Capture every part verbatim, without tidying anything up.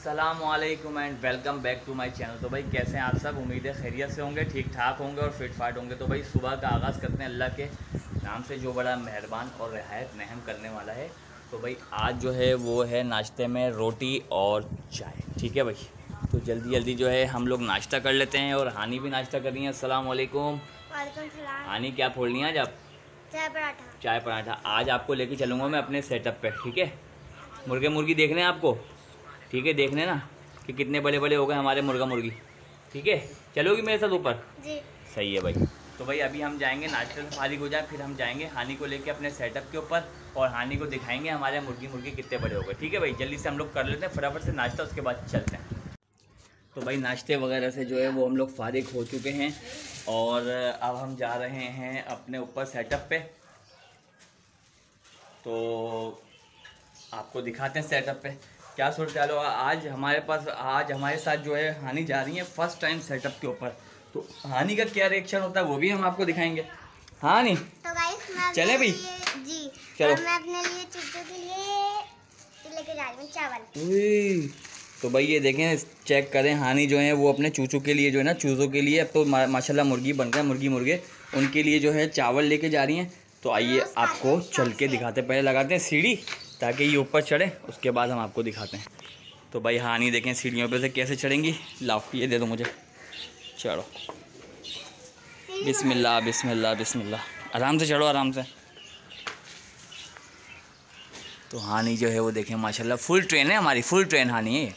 अस्सलामुअलैकुम and welcome back to my channel. तो भाई कैसे हैं आप सब? उम्मीद है खैरियत से होंगे, ठीक ठाक होंगे और फिट फाट होंगे। तो भाई सुबह का आगाज़ करते हैं अल्लाह के नाम से जो बड़ा मेहरबान और रियायत रहम करने वाला है। तो भाई आज जो है वो है नाश्ते में रोटी और चाय। ठीक है भाई, तो जल्दी जल्दी जो है हम लोग नाश्ता कर लेते हैं और हानी भी नाश्ता कर रही है। अस्सलामुअलैकुम। हानी क्या फोड़ रही हैं आज आप? चाय पराठा। चाय पराठा। आज आपको लेके चलूँगा मैं अपने सेटअप पे, ठीक है? मुर्गे मुर्गी देखने हैं आपको, ठीक है? देखने ना कि कितने बड़े बड़े हो गए हमारे मुर्गा मुर्गी, ठीक है? चलोगी मेरे साथ ऊपर? जी सही है भाई। तो भाई अभी हम जाएंगे, नाश्ते से फारिग हो जाए, फिर हम जाएंगे हानी को लेके अपने सेटअप के ऊपर और हानी को दिखाएंगे हमारे मुर्गी मुर्गी कितने बड़े हो गए। ठीक है भाई, जल्दी से हम लोग कर लेते हैं फटाफट से नाश्ता, उसके बाद चलते हैं। तो भाई नाश्ते वगैरह से जो है वो हम लोग फारिग हो चुके हैं और अब हम जा रहे हैं अपने ऊपर सेटअप पे। तो आपको दिखाते हैं सेटअप पे क्या सूरत हाल होगा। आज हमारे पास आज हमारे साथ जो है हानी जा रही है फर्स्ट टाइम सेटअप के ऊपर। तो हानी का क्या रिएक्शन होता है वो भी हम आपको दिखाएंगे। हाँ नी, तो गाइस मैं चले भाई? जी चलो। मैं अपने लिए चुट्टू के लिए लेके जा रही हूँ चावल। उई, तो भाई ये देखें, चेक करें, हानी जो है वो अपने चूचू के लिए जो है ना, चूज़ों के लिए अब तो मा, माशाल्लाह मुर्गी बन गए, मुर्गी मुर्गे उनके लिए जो है चावल लेके जा रही हैं। तो आइए आपको चल के दिखाते हैं। पहले लगाते हैं सीढ़ी ताकि ये ऊपर चढ़े, उसके बाद हम आपको दिखाते हैं। तो भाई हानी देखें सीढ़ियों पे से कैसे चढ़ेंगी। लाओ ये दे दो मुझे, चढ़ो। बिस्मिल्लाह बिस्मिल्लाह बिस्मिल्लाह, आराम से चढ़ो, आराम से। तो हानी जो है वो देखें माशाल्लाह फुल ट्रेन है हमारी, फुल ट्रेन हानी है।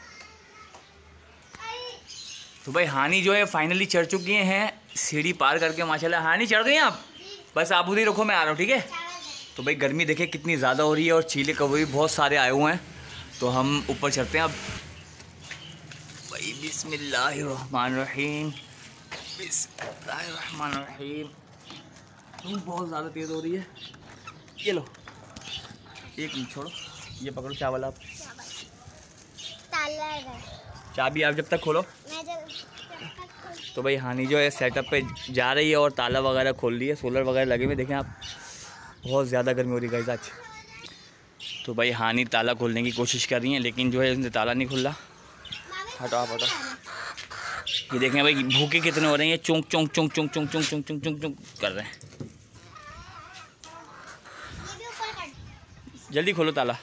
तो भाई हानी जो है फाइनली चढ़ चुकी हैं सीढ़ी पार करके माशाल्लाह। हानी चढ़ गई आप? बस आप उधर रखो, मैं आ रहा हूँ, ठीक है? तो भाई गर्मी देखें कितनी ज़्यादा हो रही है और चीले कौवे भी बहुत सारे आए हुए हैं। तो हम ऊपर चढ़ते हैं अब। भाई बिस्मिल्लाहिर्रहमानिर्रहीम, बिस्मिल्लाहिर्रहमानिर्रहीम। धूप बहुत ज़्यादा तेज़ हो रही है। ये लो, एक मिनट छोड़ो, ये पकड़ो चावल आप। चाबी आप जब तक खोलो। तो भाई हानी जो है सेटअप पे जा रही है और ताला वगैरह खोल ली है, सोलर वगैरह लगे हुए देखें आप। बहुत ज़्यादा गर्मी हो रही है गाइस आज। तो भाई हानी ताला खोलने की कोशिश कर रही हैं लेकिन जो है उनसे ताला नहीं खुल रहा। हटो आप, हटो। ये देखें भाई भूखे कितने हो रहे हैं, चौंक चौंक चौंक चौंक चौंक चौंक चौंक चौंक चौंक चौंक कर रहे हैं। जल्दी खोलो ताला।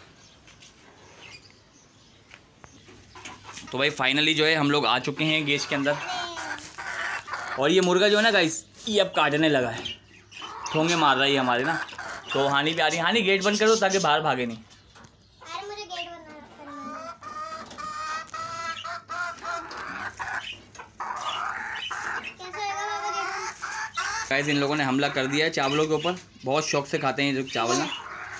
तो भाई फाइनली जो है हम लोग आ चुके हैं गेट के अंदर और ये मुर्गा जो है ना गाइस, ये अब काटने लगा है, ठोंगे मार रहा है हमारे ना। तो हानी भी आ रही है। हानी गेट बंद कर दो ताकि बाहर भागे नहीं। अरे मुझे गेट बंद करना है। कैसे होगा बाबा गेट बंद? गाइस इन लोगों ने हमला कर दिया है चावलों के ऊपर, बहुत शौक से खाते हैं ये जो चावल ना।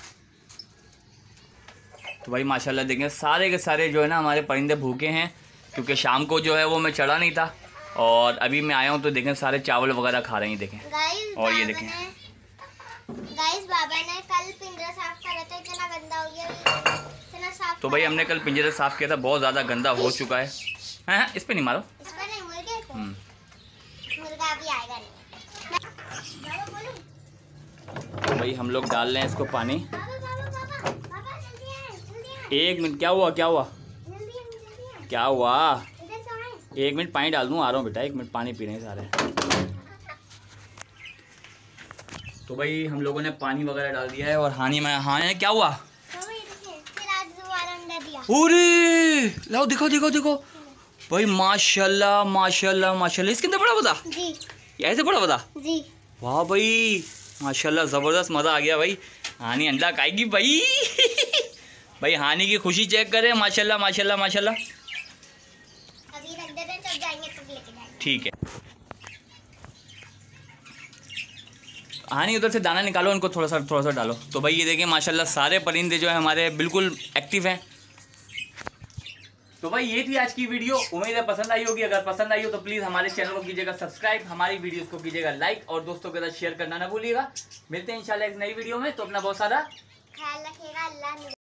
तो भाई माशाल्लाह देखें सारे के सारे जो है ना हमारे परिंदे भूखे हैं क्योंकि शाम को जो है वो मैं चढ़ा नहीं था और अभी मैं आया हूँ तो देखें सारे चावल वगैरह खा रहे हैं देखें। और ये देखें गाइस बाबा ने कल पिंजरा साफ करा था, इतना गंदा हो गया, इतना साफ। तो भाई हमने कल पिंजरा साफ किया था, बहुत ज़्यादा गंदा हो चुका है। हाँ हाँ, इस पे नहीं मारो, इस पर नहीं, मुर्गे पे। मुर्गा अभी आएगा नहीं। तो भाई हम लोग डाल रहे हैं इसको पानी। बाबा बाबा बाबा बाबा जल्दी आए, जल्दी आए। एक मिनट, क्या हुआ क्या हुआ जल्दी आए, जल्दी आए। क्या हुआ? इधर से आए। एक मिनट पानी डाल दूँ, आ रहा हूँ बेटा, एक मिनट पानी पी रहे हैं सारे। तो भाई हम लोगों ने पानी वगैरह डाल दिया है और हानी में हाँ है। क्या हुआ? बाबा ये देखिए, फिर आज दोबारा अंडा दिया। अरे लाओ दिखो दिखो देखो भाई, माशाल्लाह माशाल्लाह माशाल्लाह। इसके अंदर बड़ा बता जी, ऐसे बड़ा बता। जी वाह भाई माशाल्लाह, ज़बरदस्त मज़ा आ गया भाई। हानी अंडा खाएगी भाई। भाई हानी की खुशी चेक करें, माशाल्लाह माशाल्लाह माशाल्लाह। अभी रख देते हैं, जब जाएंगे तब लेके जाएंगे। ठीक है हानी, उधर से दाना निकालो, उनको थोड़ा सा थोड़ा सा डालो। तो भाई ये देखें माशाल्लाह सारे परिंदे जो है हमारे बिल्कुल एक्टिव हैं। तो भाई ये थी आज की वीडियो, उम्मीद है पसंद आई होगी। अगर पसंद आई हो तो प्लीज़ हमारे चैनल को कीजिएगा सब्सक्राइब, हमारी वीडियोस को कीजिएगा लाइक और दोस्तों के साथ शेयर करना ना भूलिएगा। मिलते हैं इंशाल्लाह एक नई वीडियो में। तो अपना बहुत सारा ख्याल रखिएगा। अल्लाह